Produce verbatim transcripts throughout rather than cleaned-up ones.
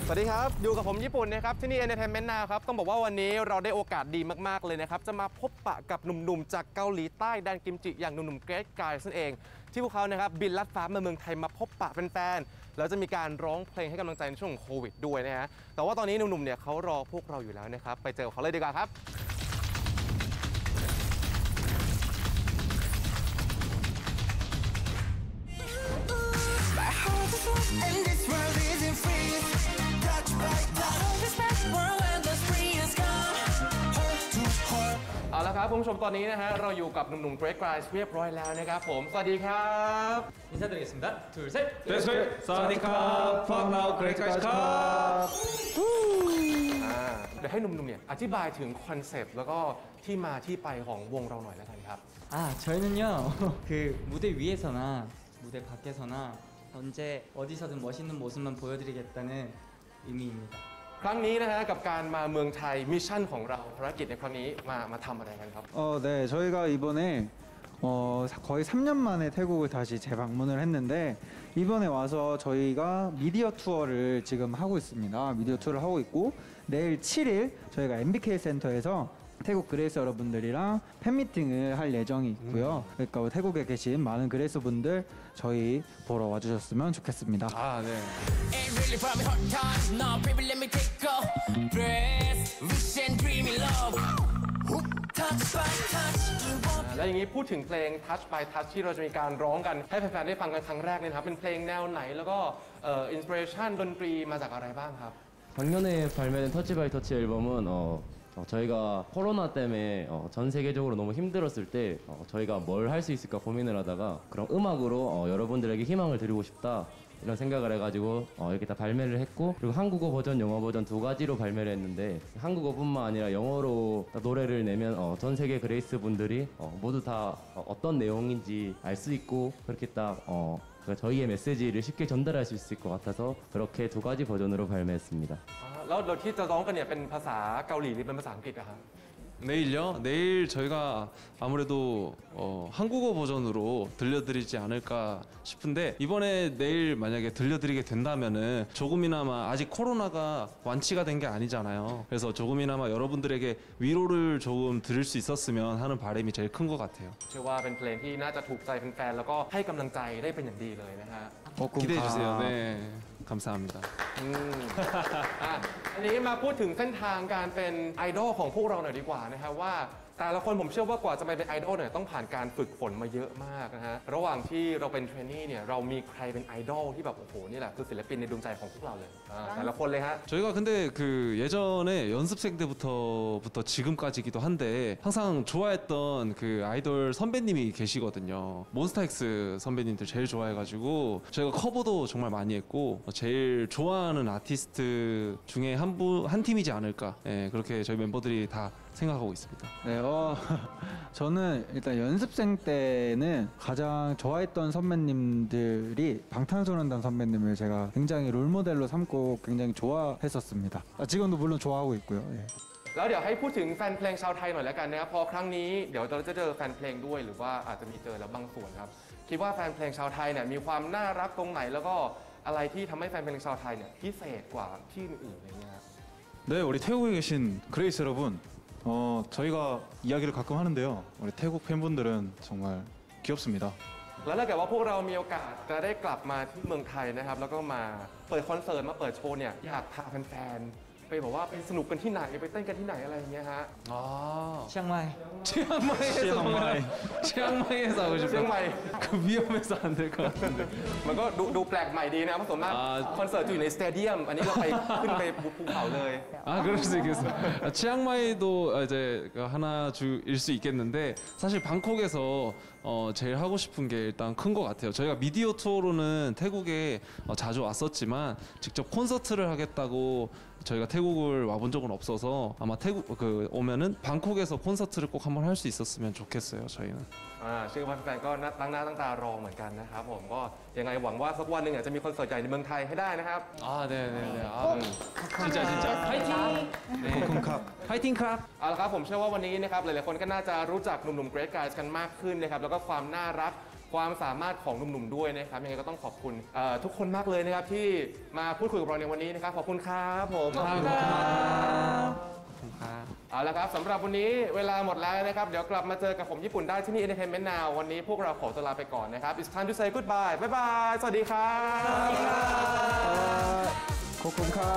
สวัสดีครับอยู่กับผมญี่ปุ่นนะครับที่นี่ Entertainment Now ครับต้องบอกว่าวันนี้เราได้โอกาสดีมากๆเลยนะครับจะมาพบปะกับหนุ่มๆจากเกาหลีใต้แดนกิมจิอย่างหนุ่มๆ Great Guys นั่นเองที่พวกเขานะครับบินลัดฟ้ามาเมืองไทยมาพบปะแฟนๆแล้วจะมีการร้องเพลงให้กำลังใจในช่วงโควิดด้วยนะฮะแต่ว่าตอนนี้หนุ่มๆเนี่ยเขารอพวกเราอยู่แล้วนะครับไปเจอเขาเลยดีกว่าครับเอาละครับคุณผู้ชมตอนนี้นะฮะเราอยู่กับหนุ่มๆ Great Guys เรียบร้อยแล้วนะครับผมสวัสดีครับ 인사드리겠습니다. 둘, 셋. 네, 사와디캅. 펑나우 Great Guys 컵. เดี๋ยวให้หนุ่มๆเนี่ยอธิบายถึงคอนเซปต์แล้วก็ที่มาที่ไปของวงเราหน่อยแล้วกันครับ 아, 저희는요. 그 무대 위에서나 무대 밖에서나 언제 어디서든 멋있는 모습만 보여드리겠다는 의미입니다. ครั้งนี้นะฮะกับการมาเมืองไทยมิชชั่นของเราภารกิจในครั้งนี้มามาทำอะไรกันครับ 어, 네, 저희가 이번에 어, 거의 삼 년 만에 태국을 다시 재방문을 했는데 이번에 와서 저희가 미디어 투어를 지금 하고 있습니다. 미디어 투어를 하고 있고 내일 칠 일 저희가 엠비케이 센터에서 태국 그레이스 여러분들이랑 팬미팅을 할 예정이 있고요. 그러니까 태국에 계신 많은 그레이스 분들 저희 보러 와주셨으면 좋겠습니다. 아, 네.แล้วอย่างนี้พูดถึงเพลง Touch by Touch ที่เราจะมีการร้องกันให้แฟนๆได้ฟังกันครั้งแรกเนี่ยครับเป็นเพลงแนวไหนแล้วก็เอ่ออินสปิเรชันดนตรีมาจากอะไรบ้างครับ 작년에 발매된 터치 바이 터치 앨범은 어, 어, 저희가 코로나 때문에 어, 전 세계적으로 너무 힘들었을 때 어, 저희가 뭘 할 수 있을까 고민을 하다가 그런 음악으로 어, 여러분들에게 희망을 드리고 싶다 이런 생각을 해가지고 어, 이렇게 다 발매를 했고 그리고 한국어 버전, 영어 버전 두 가지로 발매를 했는데 한국어뿐만 아니라 영어로 노래를 내면 어, 전 세계 그레이스 분들이 어, 모두 다 어, 어떤 내용인지 알 수 있고 그렇게 딱 어, 저희의 메시지를 쉽게 전달할 수 있을 것 같아서 그렇게 두 가지 버전으로 발매했습니다. แล้วเราที่จะร้องกันเนี่ยเป็นภาษาเกาหลีหรือเป็นภาษาอังกฤษอะครับ 내일요? 내일 저희가 아무래도 어, 한국어 버전으로 들려드리지 않을까 싶은데 이번에 내일 만약에 들려드리게 된다면은 조금이나마 아직 코로나가 완치가 된 게 아니잖아요. 그래서 조금이나마 여러분들에게 위로를 조금 드릴 수 있었으면 하는 바람이 제일 큰 것 같아요. เชื่อว่าเป็นเพลงที่น่าจะถูกใจแฟนๆแล้วก็ให้กำลังใจได้เป็นอย่างดีเลยนะฮะ 기대해 주세요. 네, 감사합니다. อืมอ่ะอันนี้มาพูดถึงเส้นทางการเป็นไอดอลของพวกเราหน่อยดีกว่านะครับว่าแต่ละคนผมเชื่อว่ากว่าจะไปเป็นไอดอลเนี่ยต้องผ่านการฝึกฝนมาเยอะมากนะฮะระหว่างที่เราเป็นเทรนนี่เนี่ยเรามีใครเป็นไอดอลที่แบบโอ้โหนี่แหละคือศิลปินในดวงใจของพวกเราเลยอ่าแต่ละคนเลยฮะ 저희가 근데 그 예전에 연습생 때부터부터 지금까지기도 한데 항상 좋아했던 그 아이돌 선배님이 계시거든요. 몬스타엑스 선배님들 제일 좋아해가지고 저희가 커버도 정말 많이 했고 제일 좋아하는 아티스트 중에 한 분, 한 팀이지 않을까. 네, 그렇게 저희 멤버들이 다 생각하고 있습니다. 네, 어, 저는 일단 연습생 때는 가장 좋아했던 선배님들이 방탄소년단 선배님을 제가 굉장히 롤모델로 삼고 굉장히 좋아했었습니다. 아, 지금도 물론 좋아하고 있고요. 예. แล้วเดี๋ยวให้พูดถึงแฟนเพลงชาวไทยหน่อยแล้วกันนะครับพอครั้งนี้เดี๋ยวเราจะเจอแฟนเพลงด้วยหรือว่าอาจจะมีเจอแล้วบางส่วนครับคิดว่าแฟนเพลงชาวไทยเนี่ยมีความน่ารักตรงไหนแล้วก็อะไรที่ทำให้แฟนเพลงชาวไทยเนี่ยพิเศษกว่าที่อื่นๆอะไรเงี้ยครับ 네, 우리 태국에 계신 그레이스 여러분, 어, 저희가 이야기를 가끔 하는데요. 우리 태국 팬분들은 정말 귀엽습니다. แล้วถ้าเกิดว่าพวกเรามีโอกาสจะได้กลับมาที่เมืองไทยนะครับแล้วก็มาเปิดคอนเสิร์ตมาเปิดโชว์เนี่ยอยากพาแฟนๆไปบอกว่าไปสนุกกันที่ไหนไปเต้นกันที่ไหนอะไรอย่างเงี้ยฮะ 아, 치앙마이. 치앙마이에서 치앙마이. 치앙마이에서 하고 เชียง 싶어요. ใหม่ 그 위험해서 안 될 것 같은데. มันก็ดูดูแปลกใหม่ดีนะเพราะส่วนมากอ่าคอนเสิร์ตจะอยู่ในสเตเดียมอันนี้เราไปขึ้นไปภูเขาเลย 아, 그럴 수 있겠어요. 아, 치앙마이도 이제 하나 주일 수 있겠는데 사실 방콕에서 어, 제일 하고 싶은 게 일단 큰 것 같아요. 저희가 미디어 투어로는 태국에 어, 자주 왔었지만 직접 콘서트를 하겠다고 저희가 태국을 와본 적은 없어서 아마 태국 그 오면은 방콕에서 콘서트를 꼭 한번 할 수 있었으면 좋겠어요. 저희는. อ่าเชื่อว่าแฟนๆก็ตั้งหน้าตั้งตารอเหมือนกันนะครับผมก็ยังไงหวังว่าสักวันหนึ่งอาจจะมีคอนเสิร์ตใหญ่ในเมืองไทยให้ได้นะครับ 아, 네네네. 아, 진짜 진짜 파이팅! 네. 콩콩캅. 파이팅 크랍! เอาละครับผมเชื่อว่าวันนี้นะครับหลายๆคนก็น่าจะรู้จักหนุ่มๆ Great Guys กันมากขึ้นนะครับแล้วก็ความน่ารักความสามารถของหนุ่มๆด้วยนะครับยังไงก็ต้องขอบคุณเอ่อทุกคนมากเลยนะครับที่มาพูดคุยกับเราในวันนี้นะครับขอบคุณครับผมขอบคุณครับเอาละครับสำหรับวันนี้เวลาหมดแล้วนะครับเดี๋ยวกลับมาเจอกับผมญี่ปุ่นได้ที่นี่ Entertainment Now วันนี้พวกเราขอตัวลาไปก่อนนะครับ It's time to say goodbye บ๊ายบายสวัสดีครับขอบคุณครับ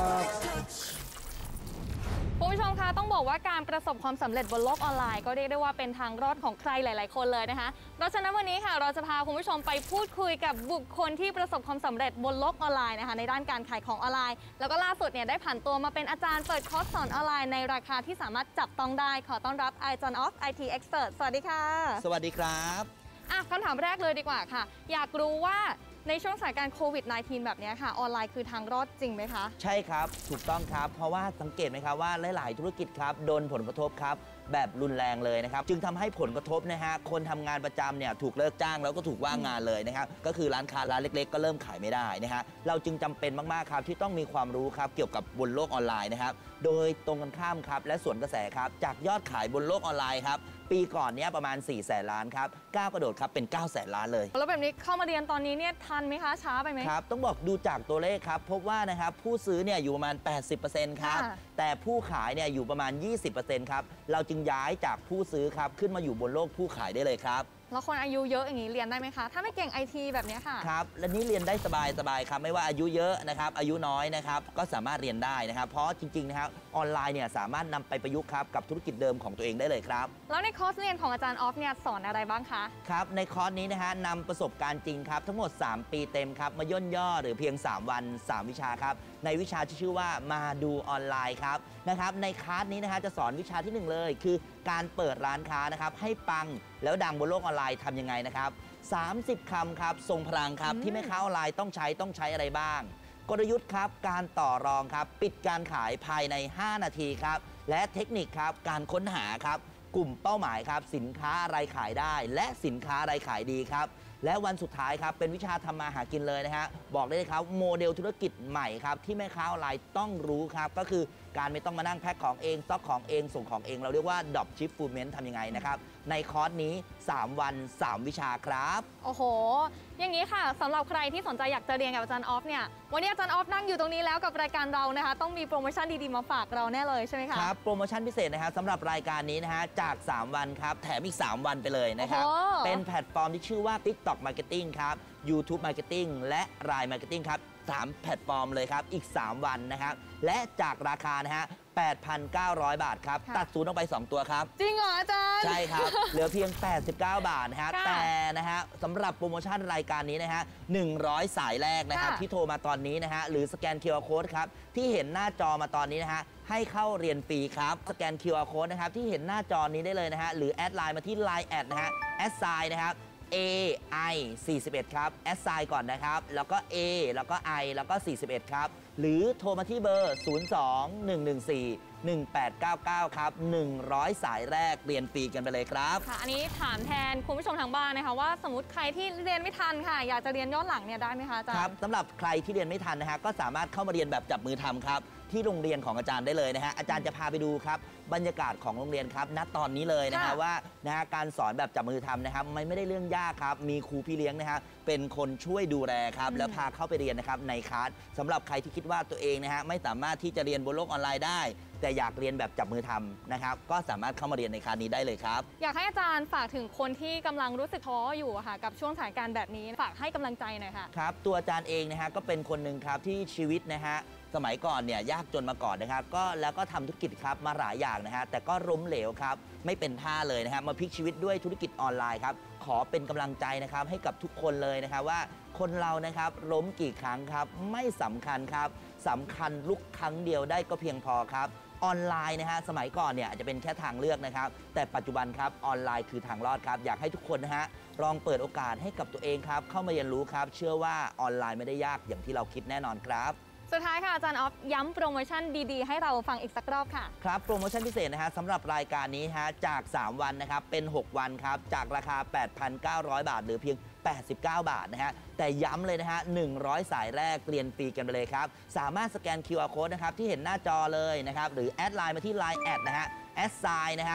คุณผู้ชมคะต้องบอกว่าการประสบความสำเร็จบนโลกออนไลน์ก็เรียกได้ว่าเป็นทางรอดของใครหลาย ๆ คนเลยนะคะเพราะฉะนั้นวันนี้ค่ะเราจะพาคุณผู้ชมไปพูดคุยกับบุคคลที่ประสบความสำเร็จบนโลกออนไลน์นะคะในด้านการขายของออนไลน์แล้วก็ล่าสุดเนี่ยได้ผ่านตัวมาเป็นอาจารย์เปิดคอร์สสอนออนไลน์ในราคาที่สามารถจับต้องได้ขอต้อนรับอาจารย์ออฟ ไอ ที Expert สวัสดีค่ะสวัสดีครับอ่ะคำถามแรกเลยดีกว่าค่ะอยากรู้ว่าในช่วงสถานการณ์โควิด สิบเก้า แบบนี้ค่ะออนไลน์คือทางรอดจริงไหมคะใช่ครับถูกต้องครับเพราะว่าสังเกตไหมครับว่าหลายๆธุรกิจครับโดนผลกระทบครับแบบรุนแรงเลยนะครับจึงทำให้ผลกระทบนะฮะคนทำงานประจำเนี่ยถูกเลิกจ้างแล้วก็ถูกว่างงานเลยนะครับก็คือร้านค้าร้านเล็กๆก็เริ่มขายไม่ได้นะฮะเราจึงจำเป็นมากๆครับที่ต้องมีความรู้ครับเกี่ยวกับบนโลกออนไลน์นะครับโดยตรงกันข้ามครับและสวนกระแสครับจากยอดขายบนโลกออนไลน์ครับปีก่อนเนี้ยประมาณสี่แสนล้านครับก้าวกระโดดครับเป็นเก้าแสนล้านเลยแล้วแบบนี้เข้ามาเรียนตอนนี้เนี่ยทันไหมคะช้าไปไหมครับต้องบอกดูจากตัวเลขครับพบว่านะครับผู้ซื้อเนี่ยอยู่ประมาณ แปดสิบเปอร์เซ็นต์ ครับแต่ผู้ขายเนี่ยอยู่ประมาณ ยี่สิบเปอร์เซ็นต์ ครับเราจึงย้ายจากผู้ซื้อครับขึ้นมาอยู่บนโลกผู้ขายได้เลยครับแล้วคนอายุเยอะอย่างนี้เรียนได้ไหมคะถ้าไม่เก่ง ไอ ที แบบนี้ค่ะครับและนี่เรียนได้สบายสบายครับไม่ว่าอายุเยอะนะครับอายุน้อยนะครับก็สามารถเรียนได้นะครับเพราะจริงๆนะครับออนไลน์เนี่ยสามารถนำไปประยุกต์ครับกับธุรกิจเดิมของตัวเองได้เลยครับแล้วในคอร์สเรียนของอาจารย์ออฟเนี่ยสอนอะไรบ้างคะครับในคอร์สนี้นะฮะนำประสบการณ์จริงครับทั้งหมดสามปีเต็มครับมาย่นย่อหรือเพียงสามวันสามวิชาครับในวิชาที่ชื่อว่ามาดูออนไลน์ครับนะครับในคลาสนี้นะฮะจะสอนวิชาที่หนึ่งเลยคือการเปิดร้านค้านะครับให้ปังแล้วดังบนโลกออนไลน์ทำยังไงนะครับสามสิบคำครับทรงพลังครับที่แม่ค้าออนไลน์ต้องใช้ต้องใช้อะไรบ้างกลยุทธ์ครับการต่อรองครับปิดการขายภายในห้านาทีครับและเทคนิคครับการค้นหาครับกลุ่มเป้าหมายครับสินค้าอะไรขายได้และสินค้าอะไรขายดีครับและวันสุดท้ายครับเป็นวิชาทำมาหากินเลยนะฮะบอกได้เลยครับโมเดลธุรกิจใหม่ครับที่แม่ค้าออนไลน์ต้องรู้ครับก็คือการไม่ต้องมานั่งแพ็คของเองสต็อกของเองส่งของเองเราเรียกว่า Drop Ship Fulfillment ทำยังไงนะครับในคอร์สนี้สามวันสามวิชาครับโอ้โหอย่างนี้ค่ะสำหรับใครที่สนใจอยากจะเรียนกับอาจารย์ออฟเนี่ยวันนี้อาจารย์ออฟนั่งอยู่ตรงนี้แล้วกับรายการเรานะคะต้องมีโปรโมชั่นดีๆมาฝากเราแน่เลยใช่ไหมคะครับโปรโมชั่นพิเศษนะฮะสำหรับรายการนี้นะฮะจากสามวันครับแถมอีกสามวันไปเลยนะครับเป็นแพลตฟอร์มที่ชื่อว่า TikTok Marketing ครับ YouTube Marketing และ ไลน์ Marketing ครับสามแพลตฟอร์มเลยครับอีกสามวันนะครับและจากราคานะฮะ แปดพันเก้าร้อย บาทครับตัดศูนย์ออกไปสองตัวครับจริงเหรออาจารย์ใช่ครับเหลือเพียงแปดสิบเก้าบาทนะฮะแต่นะฮะสำหรับโปรโมชั่นรายการนี้นะฮะหนึ่งร้อยสายแรกนะครับที่โทรมาตอนนี้นะฮะหรือสแกน คิว อาร์ Code ครับที่เห็นหน้าจอมาตอนนี้นะฮะให้เข้าเรียนฟรีครับสแกน คิว อาร์ Code นะครับที่เห็นหน้าจอนี้ได้เลยนะฮะหรือแอดไลน์มาที่ ไลน์ แอดนะฮะแอดไซน์นะครับ เอ ไอ สี่สิบเอ็ด ครับแอดไซน์ก่อนนะครับแล้วก็ A แล้วก็ I แล้วก็สี่สิบเอ็ดครับหรือโทรมาที่เบอร์ ศูนย์ สอง หนึ่ง หนึ่ง สี่ หนึ่ง แปด เก้า เก้า ครับหนึ่งร้อยสายแรกเรียนฟรีกันไปเลยครับค่ะอันนี้ถามแทนคุณผู้ชมทางบ้านนะคะว่าสมมติใครที่เรียนไม่ทันค่ะอยากจะเรียนย้อนหลังเนี่ยได้ไหมคะอาจารย์ครับสำหรับใครที่เรียนไม่ทันนะฮะก็สามารถเข้ามาเรียนแบบจับมือทำครับที่โรงเรียนของอาจารย์ได้เลยนะฮะอาจารย์จะพาไปดูครับบรรยากาศของโรงเรียนครับณตอนนี้เลยนะฮะว่านะฮะการสอนแบบจับมือทำนะครับมันไม่ได้เรื่องยากครับมีครูพี่เลี้ยงนะฮะเป็นคนช่วยดูแลครับแล้วพาเข้าไปเรียนนะครับในคลาสสำหรับใครที่คิดว่าตัวเองนะฮะไม่สามารถที่จะเรียนบนโลกออนไลน์ได้แต่อยากเรียนแบบจับมือทำนะครับก็สามารถเข้ามาเรียนในคลาสนี้ได้เลยครับอยากให้อาจารย์ฝากถึงคนที่กำลังรู้สึกท้ออยู่ค่ะกับช่วงสถานการณ์แบบนี้ฝากให้กำลังใจหน่อยค่ะครับตัวอาจารย์เองนะฮะก็เป็นคนหนึ่งครับที่ชีวิตนะฮะสมัยก่อนเนี่ยยากจนมาก่อนนะครับก็แล้วก็ทำธุรกิจครับมาหลายอย่างนะฮะแต่ก็ล้มเหลวครับไม่เป็นท่าเลยนะฮะมาพลิกชีวิตด้วยธุรกิจออนไลน์ครับขอเป็นกำลังใจนะครับให้กับทุกคนเลยนะครับว่าคนเรานะครับล้มกี่ครั้งครับไม่สำคัญครับสำคัญลุกครั้งเดียวได้ก็เพียงพอครับออนไลน์นะฮะสมัยก่อนเนี่ยอาจจะเป็นแค่ทางเลือกนะครับแต่ปัจจุบันครับออนไลน์คือทางรอดครับอยากให้ทุกคนนะฮะลองเปิดโอกาสให้กับตัวเองครับเข้ามาเรียนรู้ครับเชื่อว่าออนไลน์ไม่ได้ยากอย่างที่เราคิดแน่นอนครับสุดท้ายค่ะอาจารย์ออฟย้ำโปรโมชั่นดีๆให้เราฟังอีกสักรอบค่ะครับโปรโมชั่นพิเศษนะฮะสำหรับรายการนี้ฮะจากสามวันนะครับเป็นหกวันครับจากราคา แปดพันเก้าร้อย บาทหรือเพียงแปดสิบเก้าบาทนะฮะแต่ย้ำเลยนะฮะหนึ่งร้อยสายแรกเรียนฟรีกันไปเลยครับสามารถสแกน คิว อาร์ Code นะครับที่เห็นหน้าจอเลยนะครับหรือแอดไลน์มาที่ ไลน์ แอดนะฮะแอดไซน์นะครับ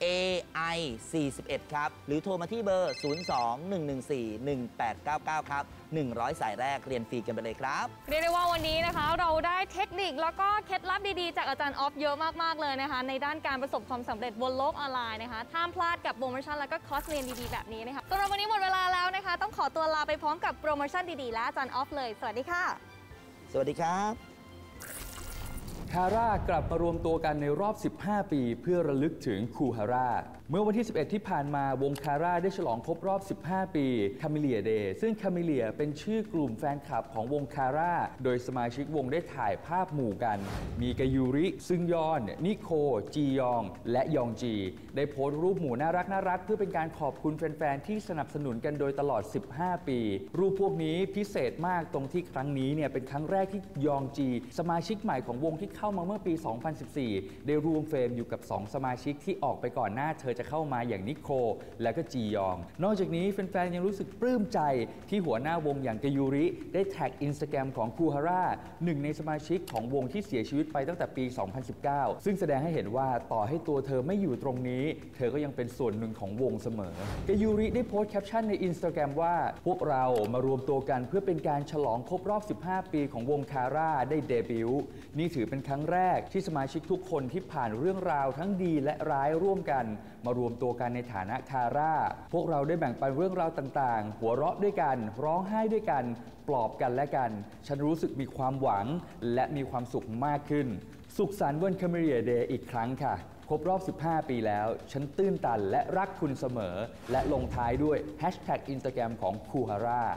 เอ ไอ สี่สิบเอ็ด ครับหรือโทรมาที่เบอร์ ศูนย์ สอง หนึ่ง หนึ่ง สี่ หนึ่ง แปด เก้า เก้า ครับหนึ่งร้อยสายแรกเรียนฟรีกันไปเลยครับเรียกได้ว่าวันนี้นะคะเราได้เทคนิคแล้วก็เคล็ดลับดีๆจากอาจารย์ออฟเยอะมากๆเลยนะคะในด้านการประสบความสำเร็จบนโลกออนไลน์นะคะห้ามพลาดกับโปรโมชั่นแล้วก็คอร์สเรียนดีๆแบบนี้นะคะสำหรับวันนี้หมดเวลาแล้วนะคะต้องขอตัวลาไปพร้อมกับโปรโมชั่นดีๆและอาจารย์ออฟเลยสวัสดีค่ะสวัสดีครับคาร่ากลับมารวมตัวกันในรอบ สิบห้า ปีเพื่อระลึกถึงคูฮาร่าเมื่อวันที่ สิบเอ็ด ที่ผ่านมาวงคาร่าได้ฉลองครบรอบ สิบห้า ปีคาเมเลียเดย์ซึ่งคาเมเลียเป็นชื่อกลุ่มแฟนคลับของวงคาร่าโดยสมาชิกวงได้ถ่ายภาพหมู่กัน มีกายูริ ซึงยอน นิโค จียอง และยองจี ได้โพสต์รูปหมู่น่ารักน่ารักเพื่อเป็นการขอบคุณแฟนๆที่สนับสนุนกันโดยตลอด สิบห้า ปี รูปพวกนี้พิเศษมากตรงที่ครั้งนี้เนี่ยเป็นครั้งแรกที่ยองจีสมาชิกใหม่ของวงที่เข้ามาเมื่อปี สองพันสิบสี่ ได้ร่วมเฟรมอยู่กับ สอง สมาชิกที่ออกไปก่อนหน้าเธอจะเข้ามาอย่างนิโคและก็จียอง นอกจากนี้แฟนๆยังรู้สึกปลื้มใจที่หัวหน้าวงอย่างกายูริได้แท็กอินสตาแกรมของคูฮาร่าหนึ่งในสมาชิกของวงที่เสียชีวิตไปตั้งแต่ปี สองพันสิบเก้า ซึ่งแสดงให้เห็นว่าต่อให้ตัวเธอไม่อยู่ตรงนี้เธอก็ยังเป็นส่วนหนึ่งของวงเสมอกายูริได้โพสต์แคปชั่นในอินสตาแกรมว่าพวกเรามารวมตัวกันเพื่อเป็นการฉลองครบรอบ สิบห้า ปีของวงคาร่าได้เดบิวต์นี่ถือเป็นครั้งแรกที่สมาชิกทุกคนที่ผ่านเรื่องราวทั้งดีและร้ายร่วมกันมารวมตัวกันในฐานะคาร่าพวกเราได้แบ่งปันเรื่องราวต่างๆหัวเราะด้วยกันร้องไห้ด้วยกันปลอบกันและกันฉันรู้สึกมีความหวังและมีความสุขมากขึ้นสุขสันต์วันคาเมเลียเดย์อีกครั้งค่ะครบรอบ สิบห้า ปีแล้วฉันตื้นตันและรักคุณเสมอและลงท้ายด้วยแฮชแท็กอินสตาแกรมของคูฮาร่า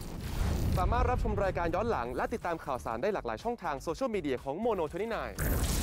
สามารถรับชมรายการย้อนหลังและติดตามข่าวสารได้หลากหลายช่องทางโซเชียลมีเดียของโมโนยี่สิบเก้า